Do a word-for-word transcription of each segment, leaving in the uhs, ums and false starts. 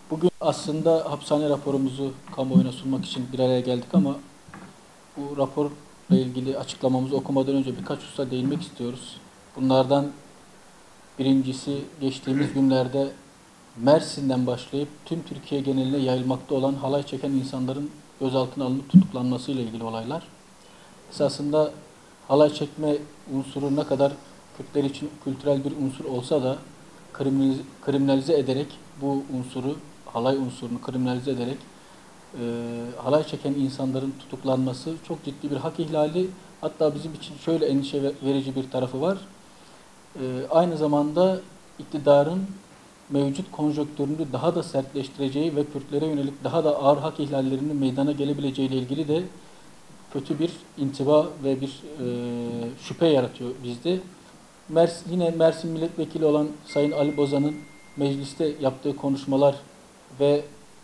Bugün aslında hapishane raporumuzu kamuoyuna sunmak için bir araya geldik ama bu raporla ilgili açıklamamızı okumadan önce birkaç hususa değinmek istiyoruz. Bunlardan birincisi, geçtiğimiz günlerde Mersin'den başlayıp tüm Türkiye geneline yayılmakta olan halay çeken insanların gözaltına alınıp tutuklanmasıyla ilgili olaylar. Esasında halay çekme unsuru ne kadar Kürtler için kültürel bir unsur olsa da kriminalize, kriminalize ederek bu unsuru, halay unsurunu kriminalize ederek e, halay çeken insanların tutuklanması çok ciddi bir hak ihlali. Hatta bizim için şöyle endişe verici bir tarafı var. E, aynı zamanda iktidarın mevcut konjonktürünü daha da sertleştireceği ve Kürtlere yönelik daha da ağır hak ihlallerinin meydana gelebileceği ile ilgili de kötü bir intiba ve bir e, şüphe yaratıyor bizde. Mersin, yine Mersin milletvekili olan Sayın Ali Bozan'ın mecliste yaptığı konuşmalar ve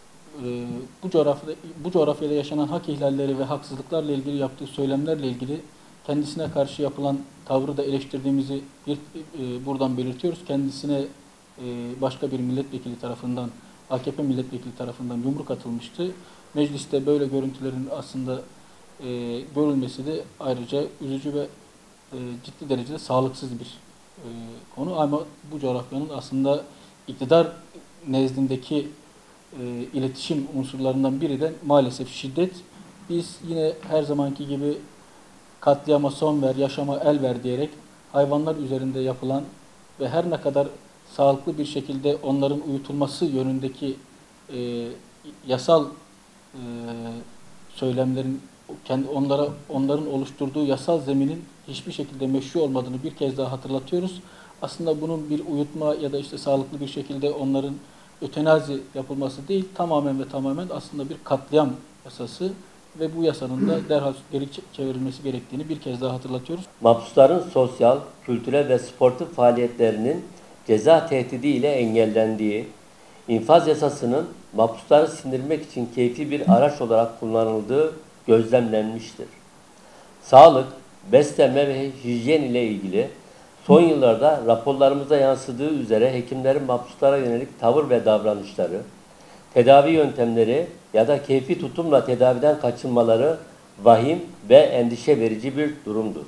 e, bu coğrafyada bu coğrafyada yaşanan hak ihlalleri ve haksızlıklarla ilgili yaptığı söylemlerle ilgili kendisine karşı yapılan tavrı da eleştirdiğimizi bir, e, buradan belirtiyoruz. Kendisine e, başka bir milletvekili tarafından, A K P milletvekili tarafından yumruk atılmıştı. Mecliste böyle görüntülerin aslında e, görülmesi de ayrıca üzücü ve e, ciddi derecede sağlıksız bir e, konu. Ama bu coğrafyanın aslında iktidar nezdindeki e, iletişim unsurlarından biri de maalesef şiddet. Biz yine her zamanki gibi katliama son ver, yaşama el ver diyerek hayvanlar üzerinde yapılan ve her ne kadar sağlıklı bir şekilde onların uyutulması yönündeki e, yasal e, söylemlerin kendi onlara onların oluşturduğu yasal zeminin hiçbir şekilde meşru olmadığını bir kez daha hatırlatıyoruz. Aslında bunun bir uyutma ya da işte sağlıklı bir şekilde onların ötenazi yapılması değil, tamamen ve tamamen aslında bir katliam yasası ve bu yasanın da derhal geri çevrilmesi gerektiğini bir kez daha hatırlatıyoruz. Mahpusların sosyal, kültürel ve sportif faaliyetlerinin ceza tehdidiyle engellendiği, infaz yasasının mahpusları sindirmek için keyfi bir araç olarak kullanıldığı gözlemlenmiştir. Sağlık, beslenme ve hijyen ile ilgili son yıllarda raporlarımıza yansıdığı üzere hekimlerin mahpuslara yönelik tavır ve davranışları, tedavi yöntemleri ya da keyfi tutumla tedaviden kaçınmaları vahim ve endişe verici bir durumdur.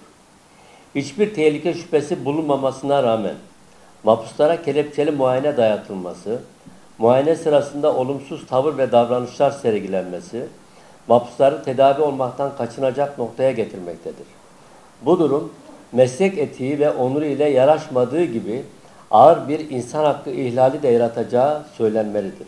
Hiçbir tehlike şüphesi bulunmamasına rağmen mahpuslara kelepçeli muayene dayatılması, muayene sırasında olumsuz tavır ve davranışlar sergilenmesi, mahpusları tedavi olmaktan kaçınacak noktaya getirmektedir. Bu durum, meslek etiği ve onuru ile yaraşmadığı gibi ağır bir insan hakkı ihlali de yaratacağı söylenmelidir.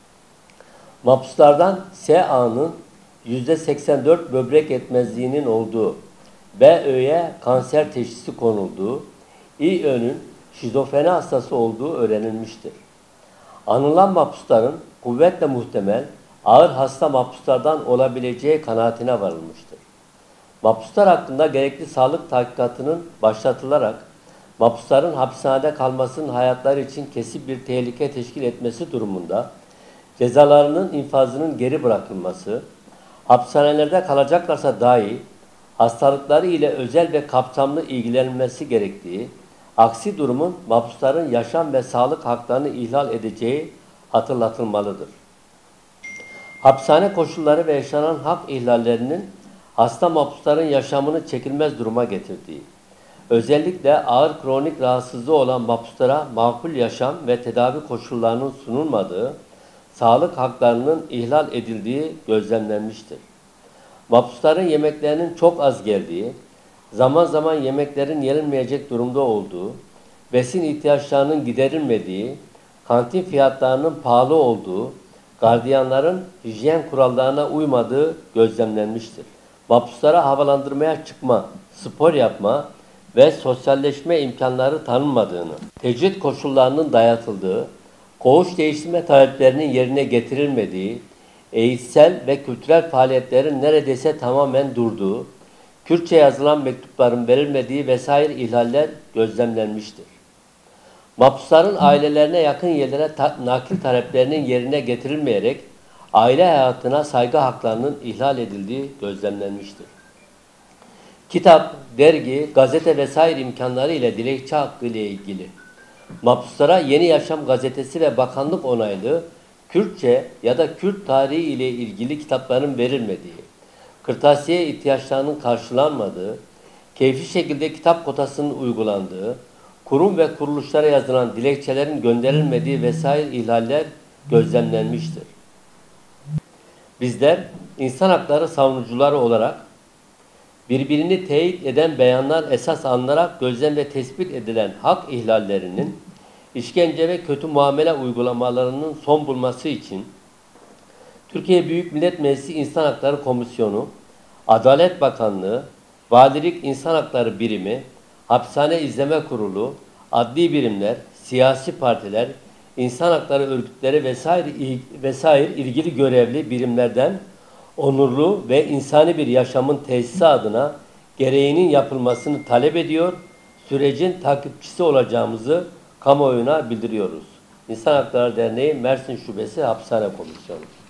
Mahpuslardan S A'nın yüzde seksen dört böbrek yetmezliğinin olduğu, B Ö'ye kanser teşhisi konulduğu, İ Ö'nün şizofreni hastası olduğu öğrenilmiştir. Anılan mahpusların kuvvetle muhtemel ağır hasta mahpuslardan olabileceği kanaatine varılmıştır. Mahpuslar hakkında gerekli sağlık tahkikatının başlatılarak mahpusların hapishanede kalmasının hayatları için kesin bir tehlike teşkil etmesi durumunda cezalarının infazının geri bırakılması, hapishanelerde kalacaklarsa dahi hastalıkları ile özel ve kapsamlı ilgilenilmesi gerektiği, aksi durumun mahpusların yaşam ve sağlık haklarını ihlal edeceği hatırlatılmalıdır. Hapishane koşulları ve yaşanan hak ihlallerinin hasta mahpusların yaşamını çekilmez duruma getirdiği, özellikle ağır kronik rahatsızlığı olan mahpuslara makul yaşam ve tedavi koşullarının sunulmadığı, sağlık haklarının ihlal edildiği gözlemlenmiştir. Mahpusların yemeklerinin çok az geldiği, zaman zaman yemeklerin yenilmeyecek durumda olduğu, besin ihtiyaçlarının giderilmediği, kantin fiyatlarının pahalı olduğu, gardiyanların hijyen kurallarına uymadığı gözlemlenmiştir. Mahpuslara havalandırmaya çıkma, spor yapma ve sosyalleşme imkanları tanınmadığını, tecrit koşullarının dayatıldığı, koğuş değiştirme taleplerinin yerine getirilmediği, eğitsel ve kültürel faaliyetlerin neredeyse tamamen durduğu, Kürtçe yazılan mektupların verilmediği vesaire ihlaller gözlemlenmiştir. Mahpusların ailelerine yakın yerlere ta nakil taleplerinin yerine getirilmeyerek aile hayatına saygı haklarının ihlal edildiği gözlemlenmiştir. Kitap, dergi, gazete vesaire imkanları ile dilekçe hakkı ile ilgili mahpuslara Yeni Yaşam gazetesi ve bakanlık onaylı Kürtçe ya da Kürt tarihi ile ilgili kitapların verilmediği, kırtasiye ihtiyaçlarının karşılanmadığı, keyfi şekilde kitap kotasının uygulandığı, kurum ve kuruluşlara yazılan dilekçelerin gönderilmediği vesaire ihlaller gözlemlenmiştir. Bizler insan hakları savunucuları olarak birbirini teyit eden beyanlar esas alınarak gözlem ve tespit edilen hak ihlallerinin, işkence ve kötü muamele uygulamalarının son bulması için Türkiye Büyük Millet Meclisi İnsan Hakları Komisyonu, Adalet Bakanlığı, Valilik İnsan Hakları Birimi, Hapishane İzleme Kurulu, adli birimler, siyasi partiler, insan hakları örgütleri vesaire vesaire ilgili görevli birimlerden onurlu ve insani bir yaşamın tesisi adına gereğinin yapılmasını talep ediyor, sürecin takipçisi olacağımızı kamuoyuna bildiriyoruz. İnsan Hakları Derneği Mersin Şubesi Hapishane Komisyonu.